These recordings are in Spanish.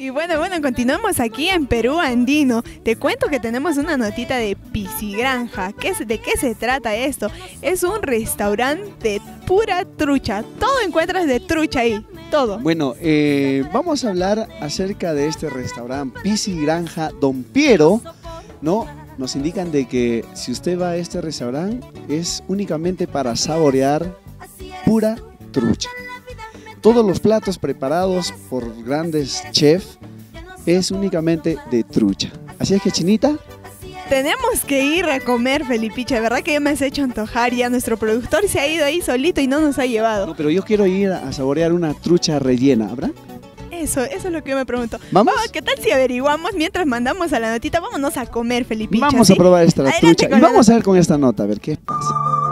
Y bueno, continuamos aquí en Perú Andino. Te cuento que tenemos una notita de Piscigranja. ¿De qué se trata esto? Es un restaurante de pura trucha. Todo encuentras de trucha ahí, todo. Bueno, vamos a hablar acerca de este restaurante Piscigranja Don Piero, ¿no? Nos indican de que si usted va a este restaurante es únicamente para saborear pura trucha. Todos los platos preparados por grandes chefs es únicamente de trucha. Así es que, Chinita, tenemos que ir a comer, Felipiche. ¿Verdad que ya me has hecho antojar? Ya nuestro productor se ha ido ahí solito y no nos ha llevado. No, pero yo quiero ir a saborear una trucha rellena, ¿habrá? Eso es lo que yo me pregunto. ¿Vamos? ¿Qué tal si averiguamos mientras mandamos a la notita? Vámonos a comer, Felipiche. Vamos ¿sí? a probar esta Adelante trucha y vamos a ver con esta nota, a ver qué pasa.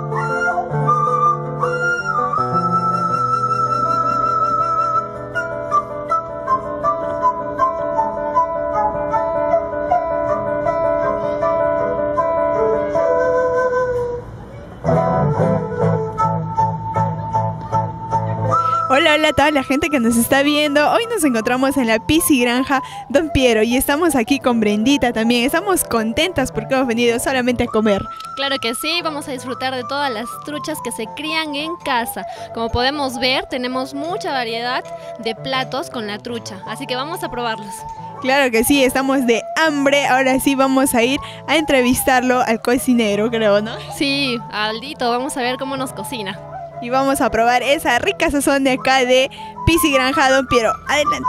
Hola a toda la gente que nos está viendo. Hoy nos encontramos en la Piscigranja Don Piero y estamos aquí con Brendita también. Estamos contentas porque hemos venido solamente a comer. Claro que sí, vamos a disfrutar de todas las truchas que se crían en casa. Como podemos ver, tenemos mucha variedad de platos con la trucha, así que vamos a probarlos. Claro que sí, estamos de hambre. Ahora sí vamos a ir a entrevistarlo al cocinero, creo, ¿no? Sí, Aldito, vamos a ver cómo nos cocina. Y vamos a probar esa rica sazón de acá de Piscigranja Don Piero. Adelante.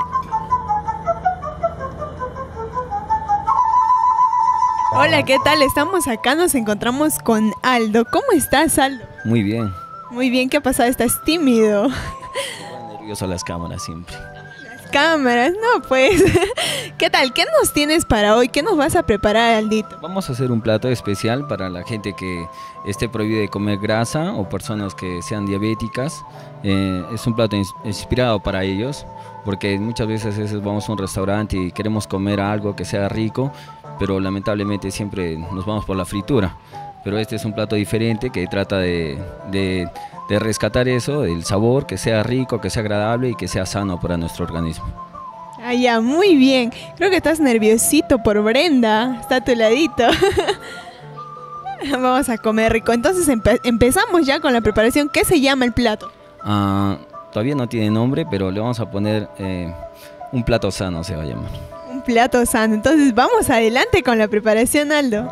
Hola, ¿qué tal? Estamos acá, nos encontramos con Aldo. ¿Cómo estás, Aldo? Muy bien. Muy bien, ¿qué ha pasado? ¿Estás tímido? Muy nervioso a las cámaras siempre. Cámaras, no pues. ¿Qué tal? ¿Qué nos tienes para hoy? ¿Qué nos vas a preparar, Aldito? Vamos a hacer un plato especial para la gente que esté prohibida de comer grasa o personas que sean diabéticas. Es un plato inspirado para ellos, porque muchas veces vamos a un restaurante y queremos comer algo que sea rico, pero lamentablemente siempre nos vamos por la fritura. Pero este es un plato diferente que trata de rescatar eso, el sabor, que sea rico, que sea agradable y que sea sano para nuestro organismo. Ah, ya, muy bien. Creo que estás nerviosito por Brenda. Está a tu ladito. Vamos a comer rico. Entonces empezamos ya con la preparación. ¿Qué se llama el plato? Todavía no tiene nombre, pero le vamos a poner un plato sano, se va a llamar. Un plato sano. Entonces vamos adelante con la preparación, Aldo.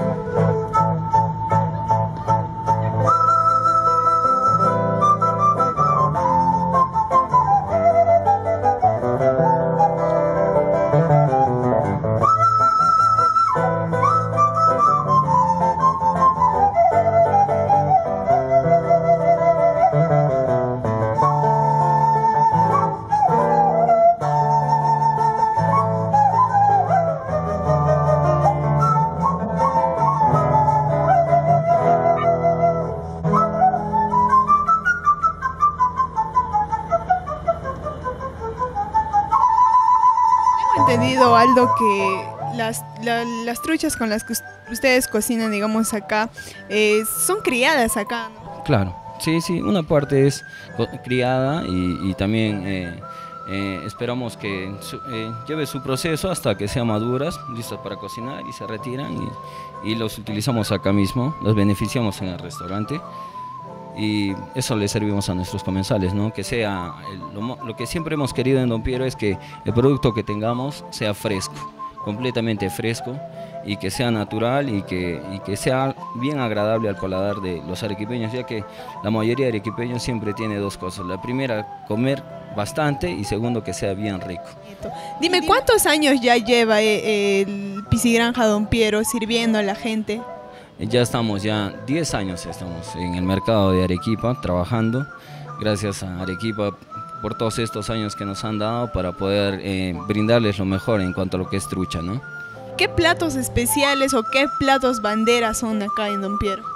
Entendido, Aldo, que las truchas con las que ustedes cocinan, digamos, acá, son criadas acá, ¿no? Claro, sí, una parte es criada y también esperamos que lleve su proceso hasta que sean maduras, listas para cocinar y se retiran y los utilizamos acá mismo, los beneficiamos en el restaurante. Y eso le servimos a nuestros comensales, ¿no? Que sea lo que siempre hemos querido en Don Piero es que el producto que tengamos sea fresco, completamente fresco, y que sea natural y que sea bien agradable al paladar de los arequipeños, ya que la mayoría de arequipeños siempre tiene dos cosas: la primera, comer bastante, y segundo, que sea bien rico. Dime, ¿cuántos años ya lleva el Piscigranja Don Piero sirviendo a la gente? Ya estamos, 10 años estamos en el mercado de Arequipa trabajando. Gracias a Arequipa por todos estos años que nos han dado para poder brindarles lo mejor en cuanto a lo que es trucha, ¿no? ¿Qué platos especiales o qué platos banderas son acá en Don Piero?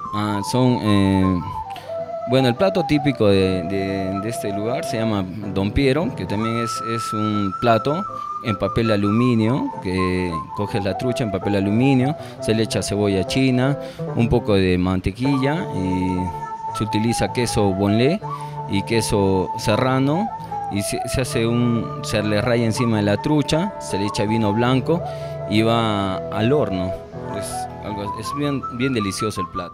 Bueno, el plato típico de este lugar se llama Don Piero, que también es un plato en papel aluminio, que coges la trucha en papel aluminio, se le echa cebolla china, un poco de mantequilla y se utiliza queso bonlé y queso serrano y se le raya encima de la trucha, se le echa vino blanco y va al horno. Es bien delicioso el plato.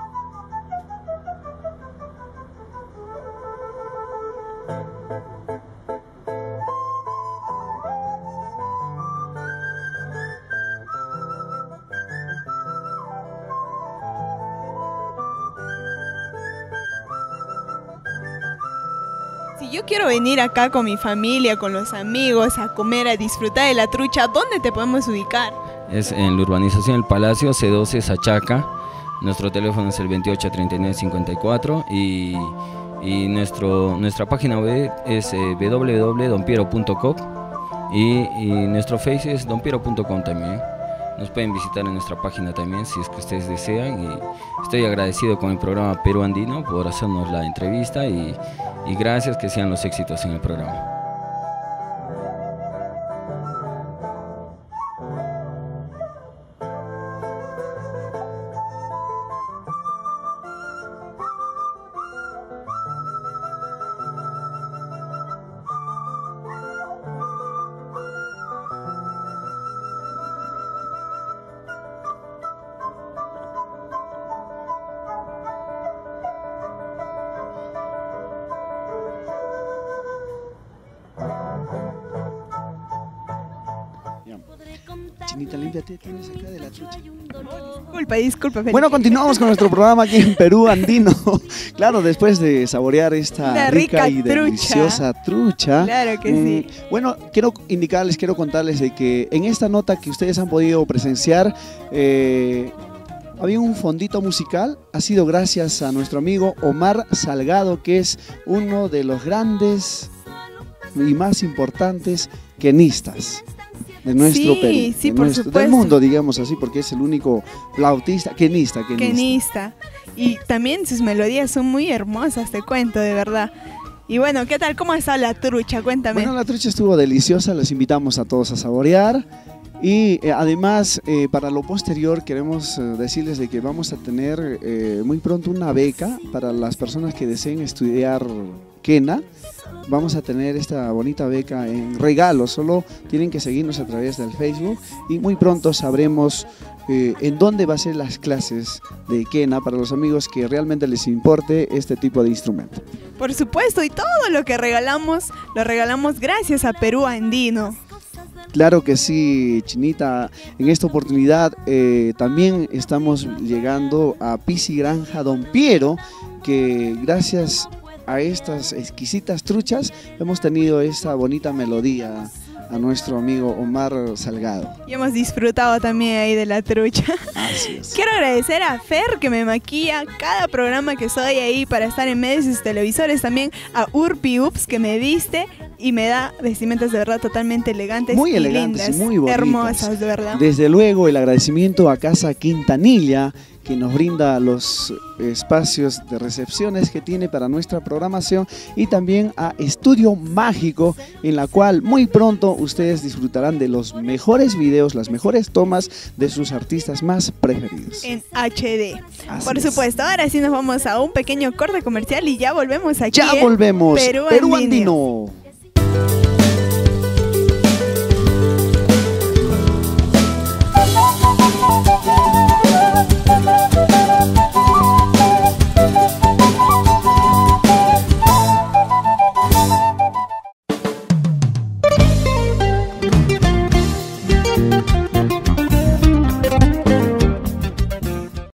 Si yo quiero venir acá con mi familia, con los amigos, a comer, a disfrutar de la trucha, ¿dónde te podemos ubicar? Es en la urbanización El Palacio, C12, Sachaca. Nuestro teléfono es el 283954 y nuestra página web es www.donpiero.com y nuestro face es donpiero.com también. Nos pueden visitar en nuestra página también si es que ustedes desean, y estoy agradecido con el programa Perú Andino por hacernos la entrevista y gracias, que sean los éxitos en el programa. Chinita, límpiate, tienes acá de la trucha. Disculpa, Felipe. Bueno, continuamos con nuestro programa aquí en Perú Andino. Claro, después de saborear esta rica y deliciosa trucha. Claro que sí. Bueno, quiero contarles de que en esta nota que ustedes han podido presenciar, había un fondito musical. Ha sido gracias a nuestro amigo Omar Salgado, que es uno de los grandes y más importantes quenistas de nuestro Perú, sí, por supuesto. Del mundo, digamos así, porque es el único flautista, quenista. Y también sus melodías son muy hermosas, te cuento, de verdad. Y bueno, ¿qué tal? ¿Cómo ha estado la trucha? Cuéntame. Bueno, la trucha estuvo deliciosa, los invitamos a todos a saborear. Y además, para lo posterior, queremos decirles de que vamos a tener muy pronto una beca para las personas que deseen estudiar quena. Vamos a tener esta bonita beca en regalo, solo tienen que seguirnos a través del Facebook y muy pronto sabremos en dónde va a ser las clases de quena para los amigos que realmente les importe este tipo de instrumento. Por supuesto, y todo lo que regalamos, lo regalamos gracias a Perú Andino. Claro que sí, Chinita. En esta oportunidad también estamos llegando a Piscigranja Don Piero, que gracias a estas exquisitas truchas hemos tenido esta bonita melodía a nuestro amigo Omar Salgado. Y hemos disfrutado también ahí de la trucha. Así es. Quiero agradecer a Fer, que me maquilla cada programa que soy ahí para estar en medios y sus televisores. También a Urpi Ups, que me viste y me da vestimentas de verdad totalmente elegantes, muy elegantes, lindas, muy bonitas, hermosas, de verdad. Desde luego el agradecimiento a Casa Quintanilla, que nos brinda los espacios de recepciones que tiene para nuestra programación, y también a Estudio Mágico, en la cual muy pronto ustedes disfrutarán de los mejores videos, las mejores tomas de sus artistas más preferidos. En HD. Por es. supuesto, ahora sí nos vamos a un pequeño corte comercial y ya volvemos aquí. Ya volvemos. Perú Andino.